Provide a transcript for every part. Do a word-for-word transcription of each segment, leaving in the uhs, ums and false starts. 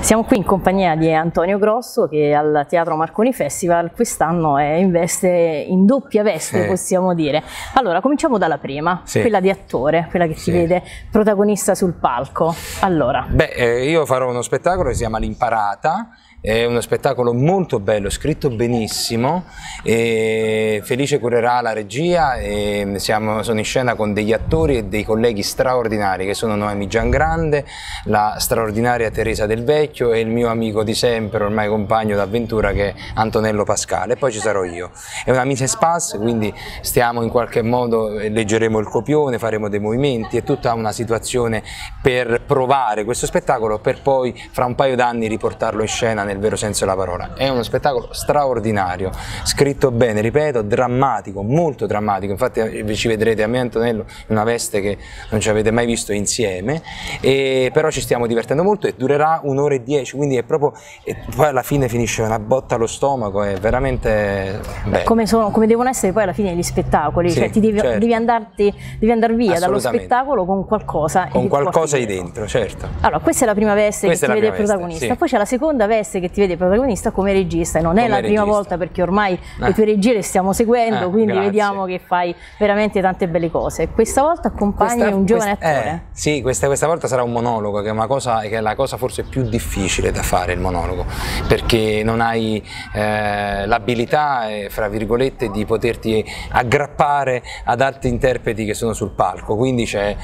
Siamo qui in compagnia di Antonio Grosso che al Teatro Marconi Festival quest'anno è in veste, in doppia veste, sì, possiamo dire. Allora, cominciamo dalla prima, sì, quella di attore, quella che ti, sì, vede protagonista sul palco. Allora. Beh, eh, io farò uno spettacolo che si chiama L'Imparata. È uno spettacolo molto bello, scritto benissimo, e Felice curerà la regia e siamo, sono in scena con degli attori e dei colleghi straordinari che sono Noemi Giangrande, la straordinaria Teresa Del Vecchio e il mio amico di sempre, ormai compagno d'avventura, che è Antonello Pascale, e poi ci sarò io. È una mise en place, quindi stiamo in qualche modo, leggeremo il copione, faremo dei movimenti, è tutta una situazione per provare questo spettacolo per poi fra un paio d'anni riportarlo in scena nel vero senso della parola. È uno spettacolo straordinario, scritto bene, ripeto, drammatico, molto drammatico, infatti ci vedrete a me e Antonello in una veste che non ci avete mai visto insieme, e però ci stiamo divertendo molto e durerà un'ora e dieci, quindi è proprio, e poi alla fine finisce una botta allo stomaco, è veramente bello. Come, sono, come devono essere poi alla fine gli spettacoli, sì, cioè ti devi, certo, devi, andarti, devi andare via dallo spettacolo con qualcosa, con qualcosa di dentro, certo. Allora, questa è la prima veste questa che ti vede il protagonista, veste, sì, poi c'è la seconda veste che ti vede protagonista come regista, e non è come la regista. Prima volta, perché ormai eh. le tue regie le stiamo seguendo, eh, quindi grazie, vediamo che fai veramente tante belle cose. Questa volta accompagni questa, un giovane questa, attore. Eh, sì, questa, questa volta sarà un monologo, che è, una cosa, che è la cosa forse più difficile da fare, il monologo, perché non hai eh, l'abilità, eh, fra virgolette, di poterti aggrappare ad altri interpreti che sono sul palco, quindi c'è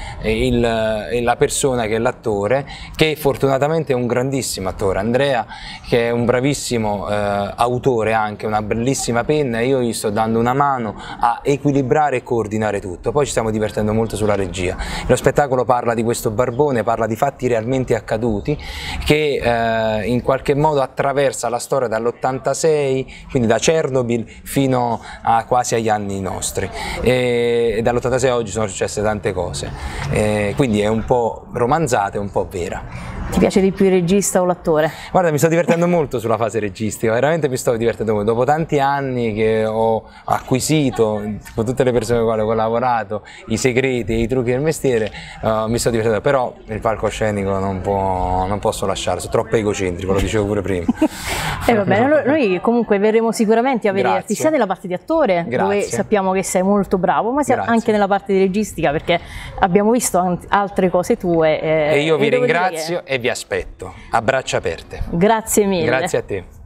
la persona che è l'attore, che fortunatamente è un grandissimo attore, Andrea, che è un bravissimo eh, autore, anche una bellissima penna, e io gli sto dando una mano a equilibrare e coordinare tutto. Poi ci stiamo divertendo molto sulla regia. Lo spettacolo parla di questo barbone, parla di fatti realmente accaduti, che eh, in qualche modo attraversa la storia dall'ottantasei, quindi da Chernobyl fino a quasi agli anni nostri, e, e dall'ottantasei a oggi sono successe tante cose, e quindi è un po' romanzata e un po' vera. Ti piace di più il regista o l'attore? Guarda, mi sto divertendo molto sulla fase registica, veramente mi sto divertendo molto. Dopo tanti anni che ho acquisito, con tutte le persone con le quali ho lavorato, i segreti e i trucchi del mestiere, uh, mi sto divertendo, però il palcoscenico non, può, non posso lasciarlo, sono troppo egocentrico, lo dicevo pure prima. E va bene, noi comunque verremo sicuramente a vederti, grazie, sia nella parte di attore, grazie, dove sappiamo che sei molto bravo, ma sia grazie, anche nella parte di registica, perché abbiamo visto altre cose tue. Eh, e io vi ringrazio che... e vi aspetto a braccia aperte. Grazie mille. Grazie a te.